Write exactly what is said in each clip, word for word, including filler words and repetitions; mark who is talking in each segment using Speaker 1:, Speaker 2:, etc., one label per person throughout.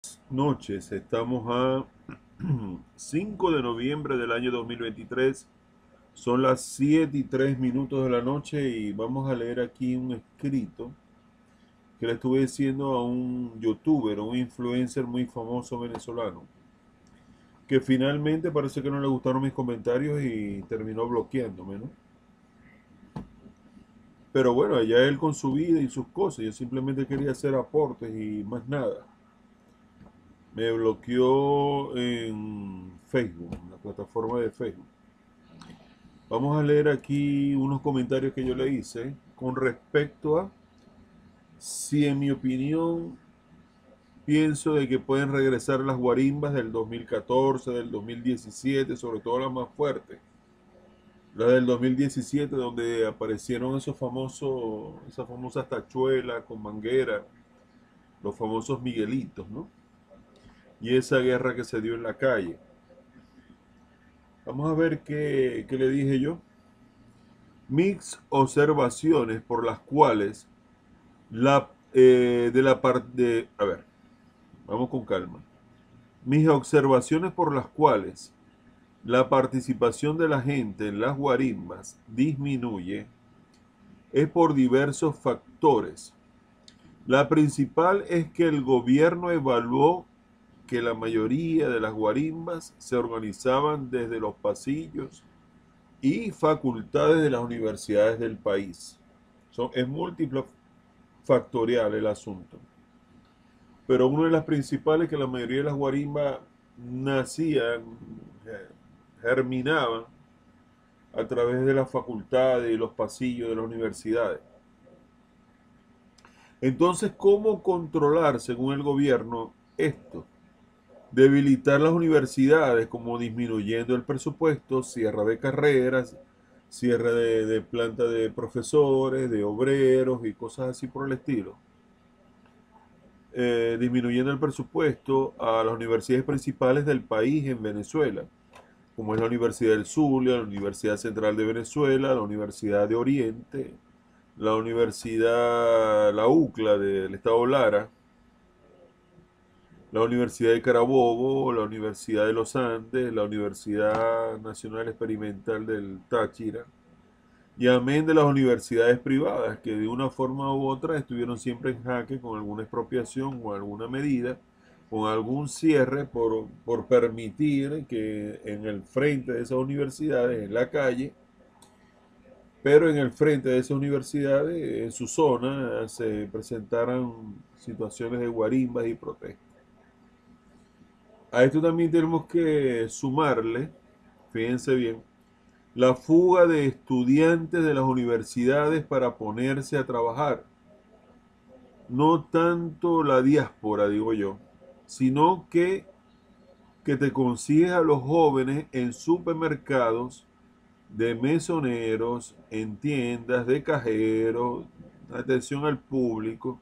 Speaker 1: Noches, estamos a cinco de noviembre del año dos mil veintitrés. Son las siete y tres minutos de la noche y vamos a leer aquí un escrito que le estuve diciendo a un youtuber, un influencer muy famoso venezolano, que finalmente parece que no le gustaron mis comentarios y terminó bloqueándome, ¿no? Pero bueno, allá él con su vida y sus cosas, yo simplemente quería hacer aportes y más nada. Me bloqueó en Facebook, en la plataforma de Facebook. Vamos a leer aquí unos comentarios que yo le hice con respecto a si en mi opinión pienso de que pueden regresar las guarimbas del dos mil catorce, del dos mil diecisiete, sobre todo las más fuertes. La del dos mil diecisiete donde aparecieron esos famosos, esas famosas tachuelas con manguera, los famosos Miguelitos, ¿no? Y esa guerra que se dio en la calle. Vamos a ver qué, qué le dije yo. Mis observaciones por las cuales la eh, de la parte, a ver, vamos con calma. Mis observaciones por las cuales la participación de la gente en las guarimbas disminuye es por diversos factores. La principal es que el gobierno evaluó que la mayoría de las guarimbas se organizaban desde los pasillos y facultades de las universidades del país. Son, es múltiple factorial el asunto. Pero una de las principales es que la mayoría de las guarimbas nacían, germinaban a través de las facultades y los pasillos de las universidades. Entonces, ¿cómo controlar, según el gobierno, esto? Debilitar las universidades, como disminuyendo el presupuesto, cierre de carreras, cierre de, de planta de profesores, de obreros y cosas así por el estilo. Eh, disminuyendo el presupuesto a las universidades principales del país en Venezuela, como es la Universidad del Zulia, la Universidad Central de Venezuela, la Universidad de Oriente, la Universidad, la UCLA del Estado Lara, la Universidad de Carabobo, la Universidad de los Andes, la Universidad Nacional Experimental del Táchira, y amén de las universidades privadas que de una forma u otra estuvieron siempre en jaque con alguna expropiación o alguna medida, con algún cierre por, por permitir que en el frente de esas universidades, en la calle, pero en el frente de esas universidades, en su zona, se presentaran situaciones de guarimbas y protestas. A esto también tenemos que sumarle, fíjense bien, la fuga de estudiantes de las universidades para ponerse a trabajar. No tanto la diáspora, digo yo, sino que, que te consigues a los jóvenes en supermercados, de mesoneros, en tiendas, de cajeros, atención al público,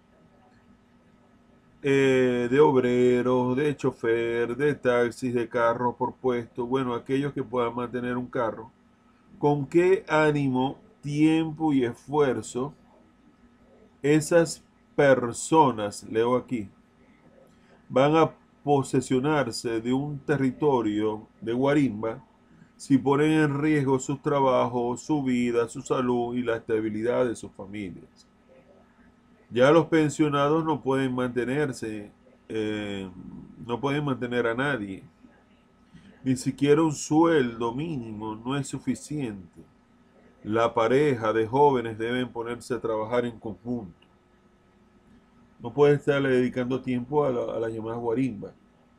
Speaker 1: eh, de obreros, de chofer, de taxis, de carros por puesto, bueno, aquellos que puedan mantener un carro. ¿Con qué ánimo, tiempo y esfuerzo esas personas, leo aquí, van a posesionarse de un territorio de guarimba si ponen en riesgo sus trabajos, su vida, su salud y la estabilidad de sus familias? Ya los pensionados no pueden mantenerse, eh, no pueden mantener a nadie. Ni siquiera un sueldo mínimo no es suficiente. La pareja de jóvenes deben ponerse a trabajar en conjunto. No puede estarle dedicando tiempo a la, a la llamada guarimba.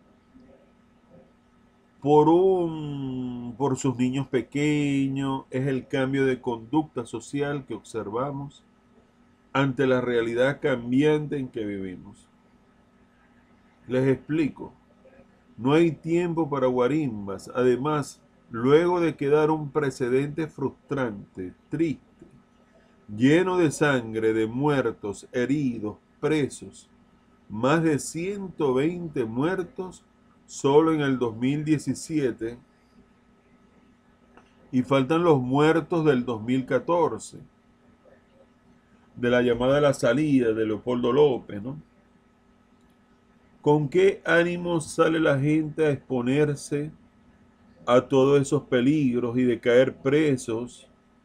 Speaker 1: Por, un, por sus niños pequeños, es el cambio de conducta social que observamos ante la realidad cambiante en que vivimos. Les explico. No hay tiempo para guarimbas. Además, luego de quedar un precedente frustrante, triste, lleno de sangre, de muertos, heridos, presos, más de ciento veinte muertos solo en el dos mil diecisiete, y faltan los muertos del dos mil catorce, de la llamada a la salida de Leopoldo López, ¿no? ¿Con qué ánimo sale la gente a exponerse a todos esos peligros y de caer presos,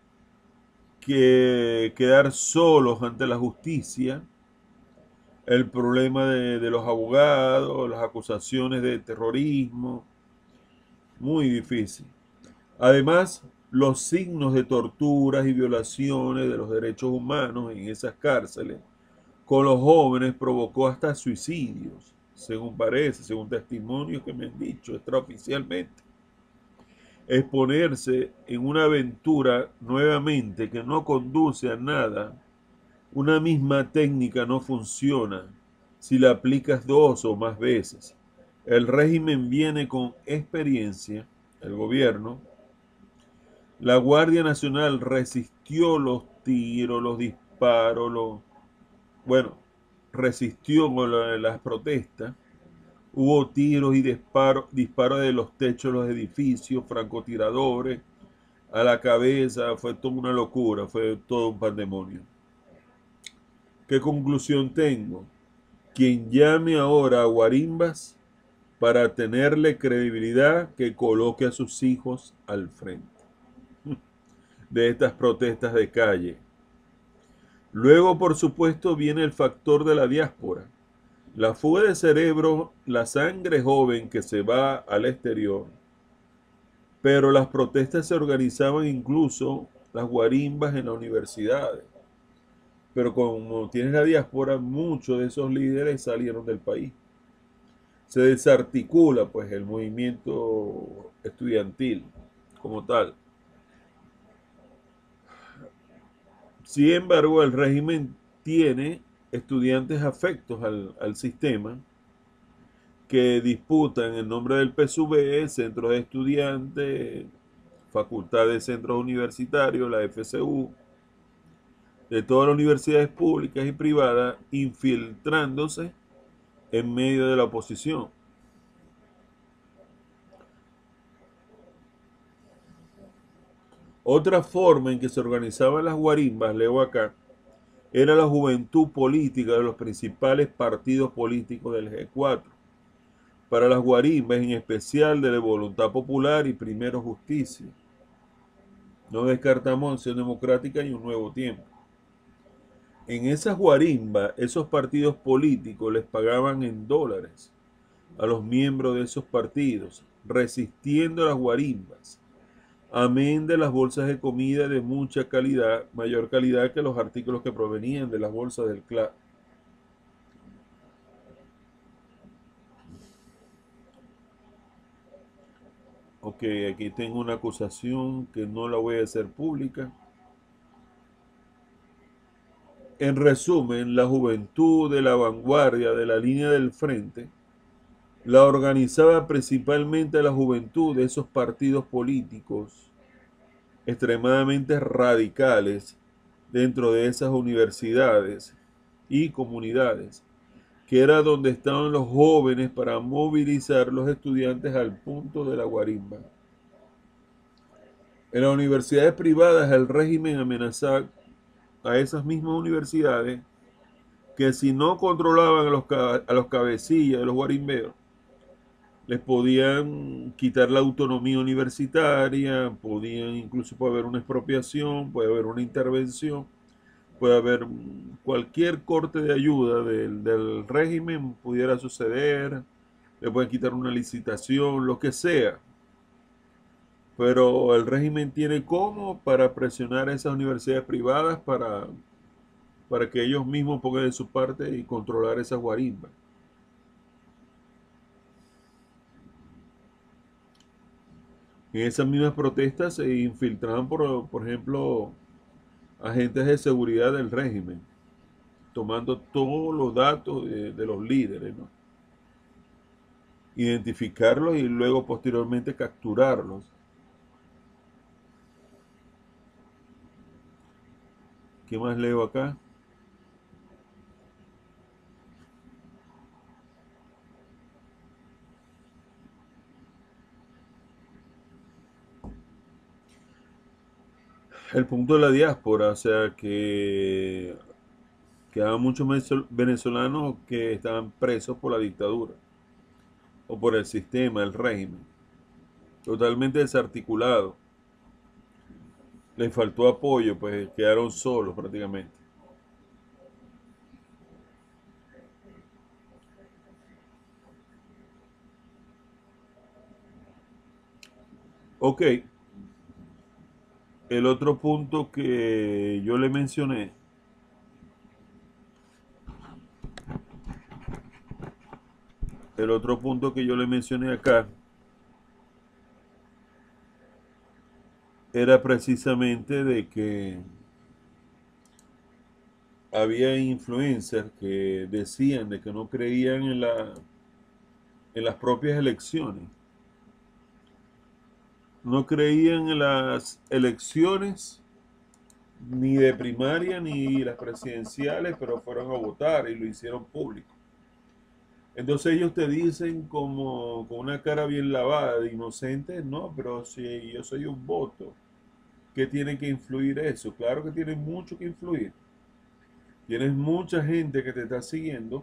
Speaker 1: que quedar solos ante la justicia? El problema de, de los abogados, las acusaciones de terrorismo, muy difícil. Además, los signos de torturas y violaciones de los derechos humanos en esas cárceles con los jóvenes provocó hasta suicidios, según parece, según testimonios que me han dicho extraoficialmente. Exponerse en una aventura nuevamente que no conduce a nada. Una misma técnica no funciona si la aplicas dos o más veces. El régimen viene con experiencia, el gobierno. La Guardia Nacional resistió los tiros, los disparos, los, bueno, resistió con la- las protestas. Hubo tiros y disparos, disparos de los techos de los edificios, francotiradores a la cabeza. Fue toda una locura, fue todo un pandemonio. ¿Qué conclusión tengo? Quien llame ahora a guarimbas para tenerle credibilidad, que coloque a sus hijos al frente de estas protestas de calle. Luego, por supuesto, viene el factor de la diáspora. La fuga de cerebro, la sangre joven que se va al exterior. Pero las protestas se organizaban incluso las guarimbas en las universidades. Pero como tienes la diáspora, muchos de esos líderes salieron del país. Se desarticula pues el movimiento estudiantil como tal. Sin embargo, el régimen tiene estudiantes afectos al, al sistema, que disputan en nombre del P S U V, centros de estudiantes, facultades de centros universitarios, la F C U, de todas las universidades públicas y privadas, infiltrándose en medio de la oposición. Otra forma en que se organizaban las guarimbas, leo acá, era la juventud política de los principales partidos políticos del G cuatro. Para las guarimbas, en especial de la Voluntad Popular y Primero Justicia. No descartamos Acción Democrática y Un Nuevo Tiempo. En esas guarimbas, esos partidos políticos les pagaban en dólares a los miembros de esos partidos, resistiendo las guarimbas, amén de las bolsas de comida de mucha calidad, mayor calidad que los artículos que provenían de las bolsas del C L A. Ok, aquí tengo una acusación que no la voy a hacer pública. En resumen, la juventud de la vanguardia de la línea del frente la organizaba principalmente la juventud de esos partidos políticos extremadamente radicales dentro de esas universidades y comunidades, que era donde estaban los jóvenes para movilizar los estudiantes al punto de la guarimba. En las universidades privadas el régimen amenazaba a esas mismas universidades que si no controlaban a los, a los cabecillas de los guarimberos, les podían quitar la autonomía universitaria, podían incluso puede haber una expropiación, puede haber una intervención, puede haber cualquier corte de ayuda del, del régimen, pudiera suceder, le pueden quitar una licitación, lo que sea. Pero el régimen tiene cómo para presionar a esas universidades privadas para, para que ellos mismos pongan de su parte y controlar esas guarimbas. En esas mismas protestas se infiltraban, por, por ejemplo, agentes de seguridad del régimen, tomando todos los datos de, de los líderes, ¿no? Identificarlos y luego posteriormente capturarlos. ¿Qué más leo acá? El punto de la diáspora, o sea que Quedaban muchos venezolanos que estaban presos por la dictadura o por el sistema, el régimen, totalmente desarticulado. Les faltó apoyo, pues quedaron solos prácticamente. Ok, el otro punto que yo le mencioné, el otro punto que yo le mencioné acá, era precisamente de que había influencers que decían de que no creían en la, en las propias elecciones. No creían en las elecciones ni de primaria ni las presidenciales, pero fueron a votar y lo hicieron público. Entonces ellos te dicen como con una cara bien lavada de inocente, no, pero si yo soy un voto, ¿qué tiene que influir eso? Claro que tiene mucho que influir. Tienes mucha gente que te está siguiendo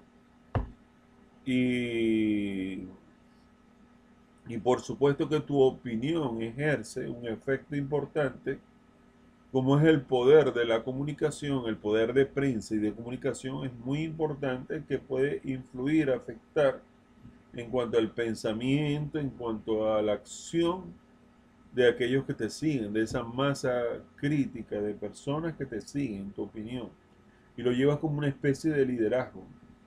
Speaker 1: y, y por supuesto que tu opinión ejerce un efecto importante, como es el poder de la comunicación, el poder de prensa y de comunicación es muy importante, que puede influir, afectar en cuanto al pensamiento, en cuanto a la acción de aquellos que te siguen, de esa masa crítica de personas que te siguen, tu opinión, y lo llevas como una especie de liderazgo.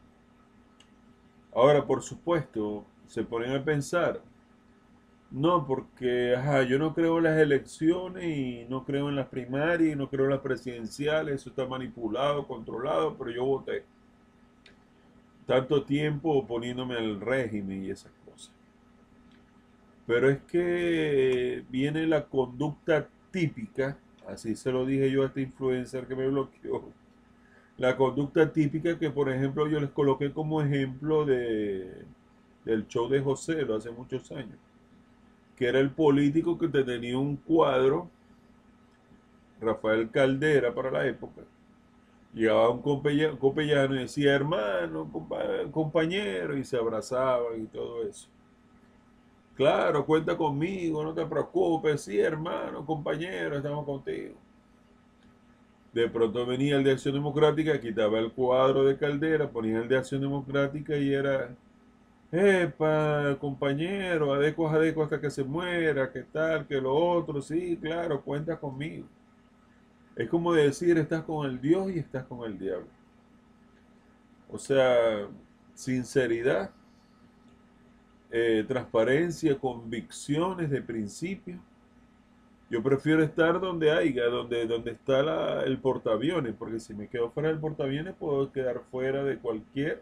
Speaker 1: Ahora, por supuesto, se ponen a pensar, no, porque ajá, yo no creo en las elecciones y no creo en las primarias y no creo en las presidenciales, eso está manipulado, controlado, pero yo voté tanto tiempo oponiéndome al régimen y esas cosas. Pero es que viene la conducta típica, así se lo dije yo a este influencer que me bloqueó, la conducta típica que por ejemplo yo les coloqué como ejemplo de, del show de José lo hace muchos años, que era el político que te tenía un cuadro, Rafael Caldera para la época, llegaba un copellano y decía hermano, compa compañero, y se abrazaban y todo eso. Claro, cuenta conmigo, no te preocupes, sí hermano, compañero, estamos contigo. De pronto venía el de Acción Democrática, quitaba el cuadro de Caldera, ponía el de Acción Democrática y era, epa, compañero, adecuas, adecuas hasta que se muera, qué tal, que lo otro, sí, claro, cuenta conmigo. Es como decir, estás con el Dios y estás con el diablo. O sea, sinceridad, eh, transparencia, convicciones de principio. Yo prefiero estar donde haya, donde, donde está la, el portaaviones, porque si me quedo fuera del portaaviones puedo quedar fuera de cualquier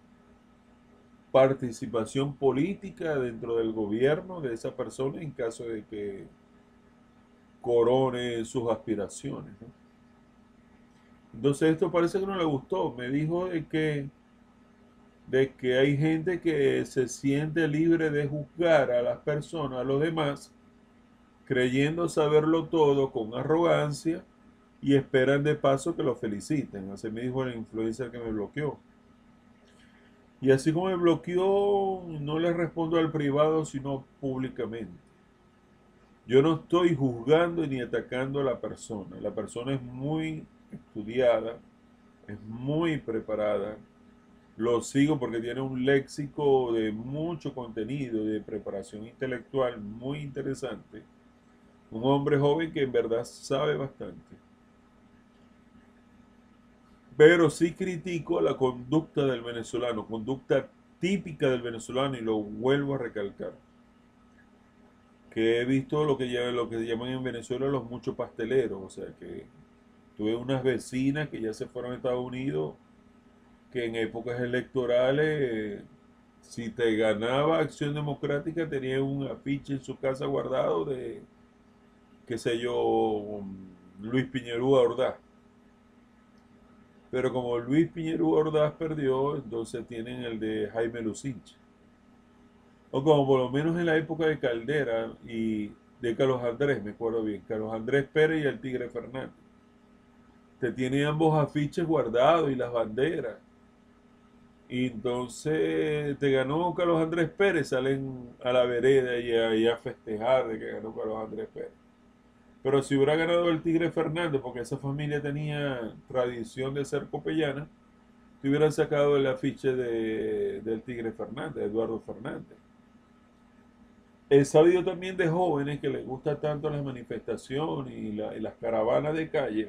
Speaker 1: participación política dentro del gobierno de esa persona en caso de que corone sus aspiraciones, ¿no? Entonces esto parece que no le gustó. Me dijo de que, de que hay gente que se siente libre de juzgar a las personas, a los demás, creyendo saberlo todo con arrogancia y esperan de paso que lo feliciten. Así me dijo el influencer que me bloqueó. Y así como me bloqueó, no le respondo al privado, sino públicamente. Yo no estoy juzgando ni atacando a la persona. La persona es muy estudiada, es muy preparada. Lo sigo porque tiene un léxico de mucho contenido, de preparación intelectual muy interesante. Un hombre joven que en verdad sabe bastante. Pero sí critico la conducta del venezolano, conducta típica del venezolano, y lo vuelvo a recalcar, que he visto lo que, lo que llaman en Venezuela los muchos pasteleros, o sea que tuve unas vecinas que ya se fueron a Estados Unidos, que en épocas electorales, si te ganaba Acción Democrática, tenía un afiche en su casa guardado de, qué sé yo, Luis Piñerúa Ordaz. Pero como Luis Piñerúa Ordaz perdió, entonces tienen el de Jaime Lucinche. O como por lo menos en la época de Caldera y de Carlos Andrés, me acuerdo bien, Carlos Andrés Pérez y el Tigre Fernández. Te tiene ambos afiches guardados y las banderas. Y entonces te ganó Carlos Andrés Pérez, salen a la vereda y a, y a festejar de que ganó Carlos Andrés Pérez. Pero si hubiera ganado el Tigre Fernández, porque esa familia tenía tradición de ser copellana, te hubieran sacado el afiche de, del Tigre Fernández, Eduardo Fernández. He sabido también de jóvenes que les gusta tanto las manifestaciones y, la, y las caravanas de calle,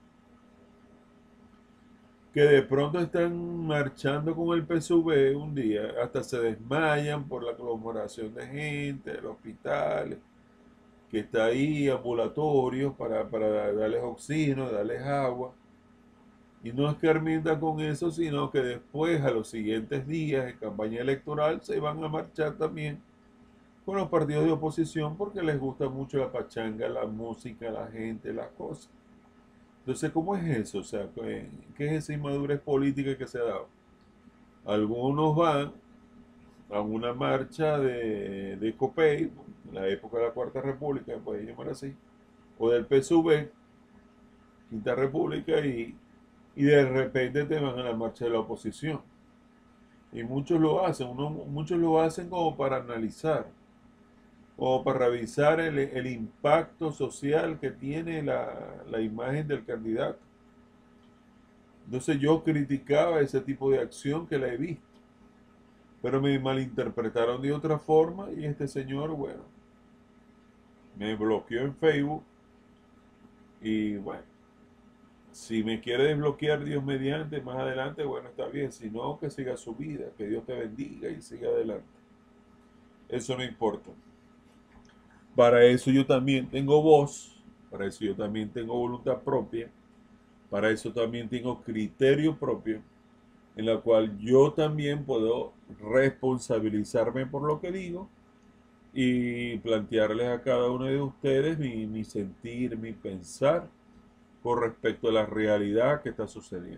Speaker 1: que de pronto están marchando con el P S U V un día, hasta se desmayan por la aglomeración de gente, del hospital, que está ahí, ambulatorios, para, para darles oxígeno, darles agua. Y no escarmientan con eso, sino que después, a los siguientes días, en campaña electoral, se van a marchar también con los partidos de oposición porque les gusta mucho la pachanga, la música, la gente, las cosas. Entonces, ¿cómo es eso? O sea, ¿qué, qué es esa inmadurez política que se ha dado? Algunos van a una marcha de, de Copey, en la época de la Cuarta República, puede llamar así, o del P S U V, Quinta República, y, y de repente te van a la marcha de la oposición. Y muchos lo hacen, uno, muchos lo hacen como para analizar, o para revisar el, el impacto social que tiene la, la imagen del candidato. Entonces yo criticaba ese tipo de acción que la he visto, pero me malinterpretaron de otra forma y este señor, bueno, me bloqueó en Facebook y bueno, si me quiere desbloquear Dios mediante más adelante, bueno, está bien, si no, que siga su vida, que Dios te bendiga y siga adelante. Eso no importa. Para eso yo también tengo voz, para eso yo también tengo voluntad propia, para eso también tengo criterio propio, en la cual yo también puedo responsabilizarme por lo que digo y plantearles a cada uno de ustedes mi, mi sentir, mi pensar con respecto a la realidad que está sucediendo.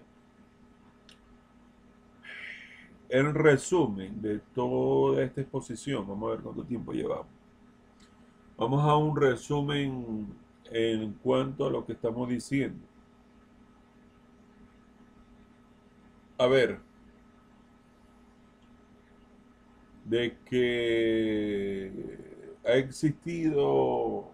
Speaker 1: En resumen de toda esta exposición, vamos a ver cuánto tiempo llevamos. Vamos a un resumen en cuanto a lo que estamos diciendo. A ver, de que ha existido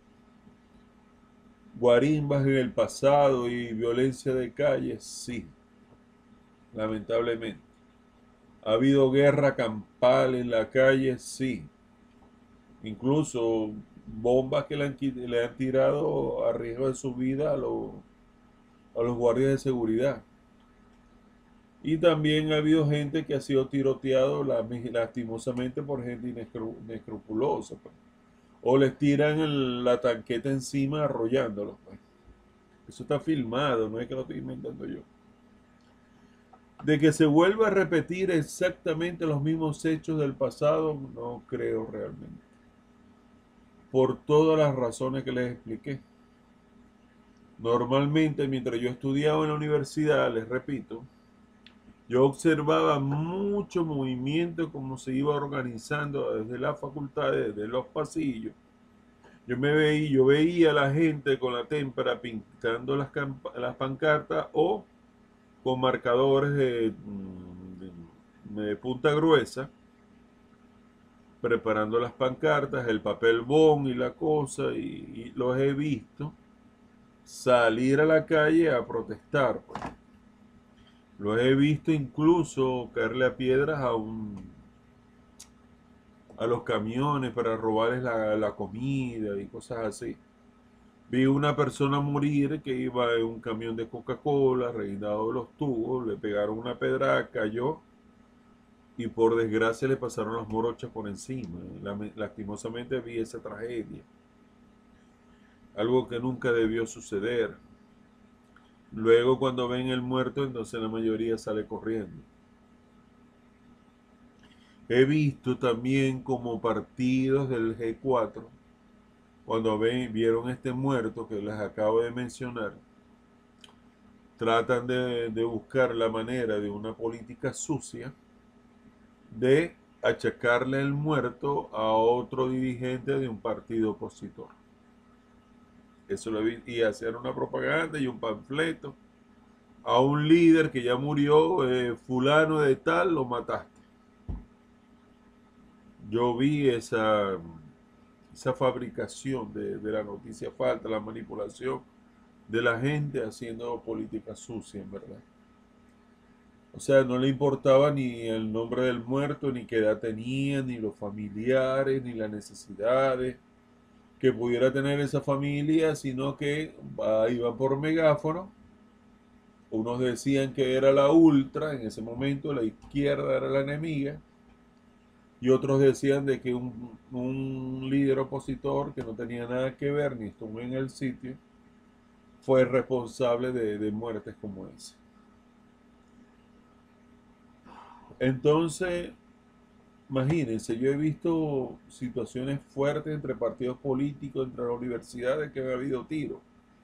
Speaker 1: guarimbas en el pasado y violencia de calle, sí, lamentablemente. ¿Ha habido guerra campal en la calle? Sí. Incluso bombas que le han, le han tirado a riesgo de su vida a, lo, a los guardias de seguridad. Y también ha habido gente que ha sido tiroteado lastimosamente por gente inescrupulosa. Pues. O les tiran el, la tanqueta encima arrollándolos. Pues. Eso está filmado, no es que lo estoy inventando yo. De que se vuelva a repetir exactamente los mismos hechos del pasado, no creo realmente. Por todas las razones que les expliqué. Normalmente, mientras yo estudiaba en la universidad, les repito, yo observaba mucho movimiento, cómo se iba organizando desde las facultades, desde los pasillos. Yo me veía, yo veía a la gente con la témpera pintando las, las pancartas o con marcadores de, de, de punta gruesa, preparando las pancartas, el papel bond y la cosa, y, y los he visto salir a la calle a protestar. Pues. Los he visto incluso caerle a piedras a un a los camiones para robarles la, la comida y cosas así. Vi una persona morir que iba en un camión de Coca-Cola, rellenado de los tubos, le pegaron una pedrada, cayó y por desgracia le pasaron las morochas por encima. Lastimosamente vi esa tragedia. Algo que nunca debió suceder. Luego cuando ven el muerto, entonces la mayoría sale corriendo. He visto también como partidos del G cuatro, cuando ven, vieron este muerto que les acabo de mencionar, tratan de, de buscar la manera de una política sucia de achacarle el muerto a otro dirigente de un partido opositor. Eso lo vi, y hacer una propaganda y un panfleto a un líder que ya murió, eh, fulano de tal, lo mataste. Yo vi esa, esa fabricación de, de la noticia falsa, la manipulación de la gente haciendo política sucia, en verdad. O sea, no le importaba ni el nombre del muerto, ni qué edad tenía, ni los familiares, ni las necesidades que pudiera tener esa familia, sino que ah, iban por megáfono. Unos decían que era la ultra, en ese momento la izquierda era la enemiga, y otros decían de que un, un líder opositor que no tenía nada que ver ni estuvo en el sitio fue responsable de, de muertes como esa. Entonces, imagínense, yo he visto situaciones fuertes entre partidos políticos, entre las universidades, que ha habido tiros.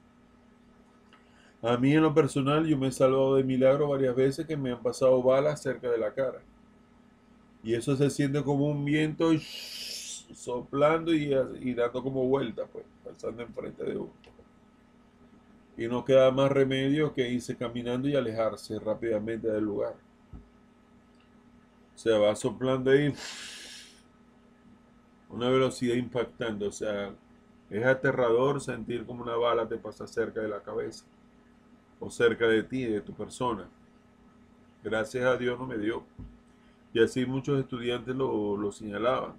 Speaker 1: A mí en lo personal, yo me he salvado de milagro varias veces que me han pasado balas cerca de la cara. Y eso se siente como un viento shh, soplando y, y dando como vuelta, pues, pasando enfrente de uno. Y no queda más remedio que irse caminando y alejarse rápidamente del lugar. Se va soplando ahí una velocidad impactante, o sea, es aterrador sentir como una bala te pasa cerca de la cabeza o cerca de ti, de tu persona. Gracias a Dios no me dio. Y así muchos estudiantes lo, lo señalaban.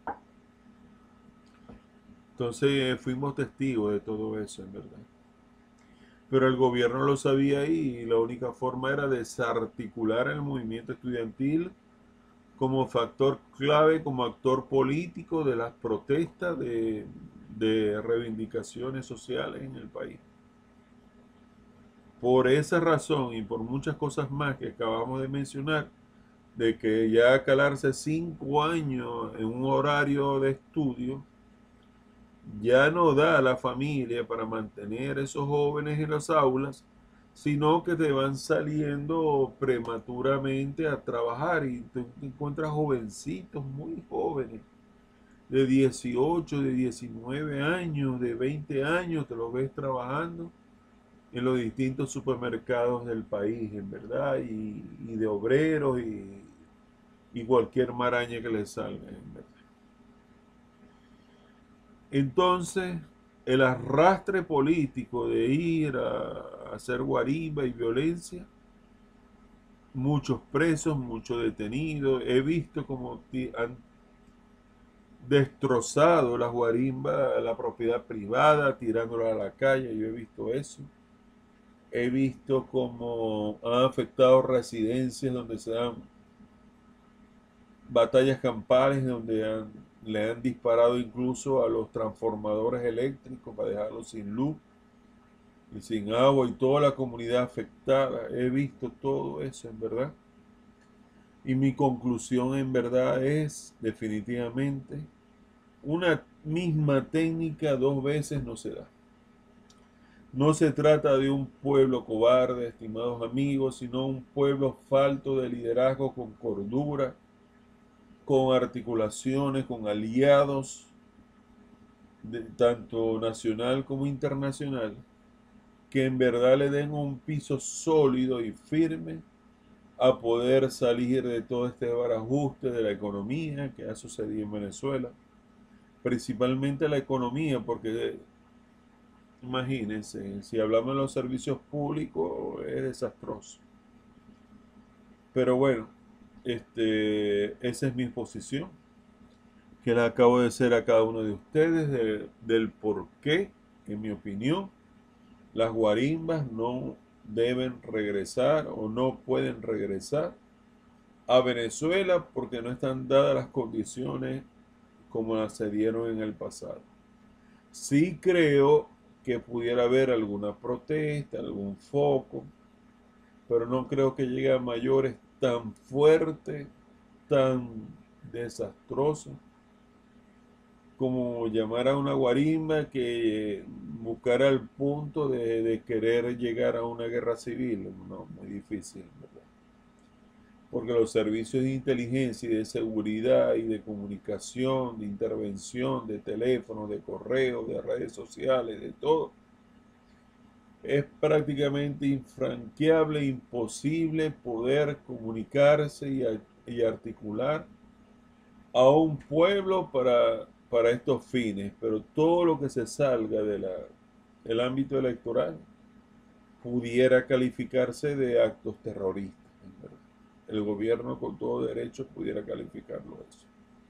Speaker 1: Entonces fuimos testigos de todo eso, en verdad. Pero el gobierno lo sabía y la única forma era desarticular el movimiento estudiantil como factor clave, como actor político de las protestas de, de reivindicaciones sociales en el país. Por esa razón y por muchas cosas más que acabamos de mencionar, de que ya calarse cinco años en un horario de estudio ya no da a la familia para mantener a esos jóvenes en las aulas, sino que te van saliendo prematuramente a trabajar y te encuentras jovencitos, muy jóvenes, de dieciocho, de diecinueve años, de veinte años, te los ves trabajando en los distintos supermercados del país, en verdad, y, y de obreros y, y cualquier maraña que les salga, en verdad. Entonces, el arrastre político de ir a, a hacer guarimba y violencia, muchos presos, muchos detenidos, he visto como han destrozado las guarimbas, la propiedad privada, tirándola a la calle, yo he visto eso. He visto como han afectado residencias donde se dan batallas campales, donde han, le han disparado incluso a los transformadores eléctricos para dejarlos sin luz y sin agua y toda la comunidad afectada. He visto todo eso, en verdad. Y mi conclusión, en verdad, es definitivamente una misma técnica dos veces no se da. No se trata de un pueblo cobarde, estimados amigos, sino un pueblo falto de liderazgo con cordura, con articulaciones, con aliados, de, tanto nacional como internacional, que en verdad le den un piso sólido y firme a poder salir de todo este barajuste de la economía que ha sucedido en Venezuela, principalmente la economía, porque imagínense, si hablamos de los servicios públicos es desastroso. Pero bueno, este, esa es mi posición, que la acabo de hacer a cada uno de ustedes, de, del por qué, en mi opinión, las guarimbas no deben regresar o no pueden regresar a Venezuela porque no están dadas las condiciones como las se dieron en el pasado. Sí creo que pudiera haber alguna protesta, algún foco, pero no creo que llegue a mayores tan fuertes, tan desastrosos, como llamar a una guarimba que buscara el punto de, de querer llegar a una guerra civil. No, muy difícil, ¿verdad? Porque los servicios de inteligencia y de seguridad y de comunicación, de intervención, de teléfono, de correo, de redes sociales, de todo, Es prácticamente infranqueable, imposible poder comunicarse y, y articular a un pueblo para, para estos fines, pero todo lo que se salga del ámbito electoral pudiera calificarse de actos terroristas. ¿Verdad? El gobierno con todo derecho pudiera calificarlo eso.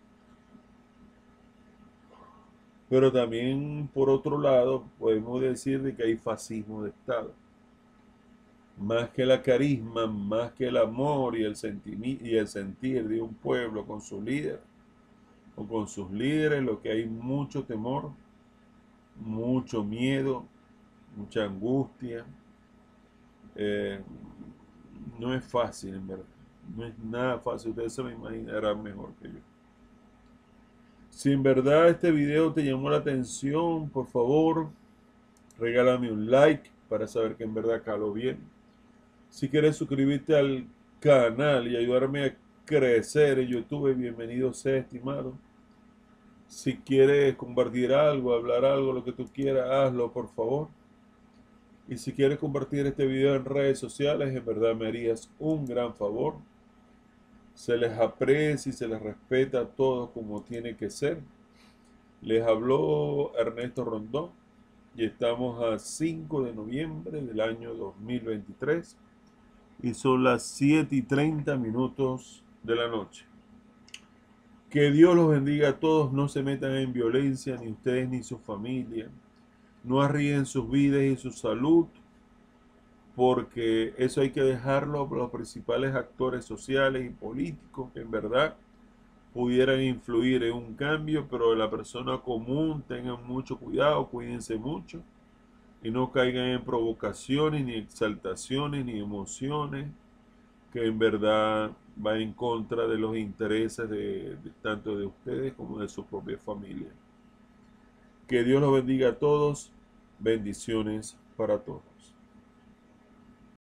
Speaker 1: Pero también, por otro lado, podemos decir de que hay fascismo de Estado. Más que la carisma, más que el amor y el, y el sentir de un pueblo con su líder o con sus líderes, lo que hay mucho temor, mucho miedo, mucha angustia. Eh, no es fácil, en verdad. No es nada fácil. Ustedes se lo imaginarán mejor que yo. Si en verdad este video te llamó la atención, por favor, regálame un like para saber que en verdad caló bien. Si quieres suscribirte al canal y ayudarme a crecer en YouTube, bienvenido sea, estimado. Si quieres compartir algo, hablar algo, lo que tú quieras, hazlo, por favor. Y si quieres compartir este video en redes sociales, en verdad me harías un gran favor. Se les aprecia y se les respeta a todos como tiene que ser. Les habló Ernesto Rondón y estamos a cinco de noviembre del año dos mil veintitrés y son las siete y treinta minutos de la noche. Que Dios los bendiga a todos, no se metan en violencia, ni ustedes ni su familia. No arriesguen sus vidas y su salud, porque eso hay que dejarlo a los principales actores sociales y políticos que en verdad pudieran influir en un cambio, pero la persona común tengan mucho cuidado, cuídense mucho y no caigan en provocaciones, ni exaltaciones, ni emociones que en verdad va en contra de los intereses de, de tanto de ustedes como de su propia familia. Que Dios los bendiga a todos. Bendiciones para todos.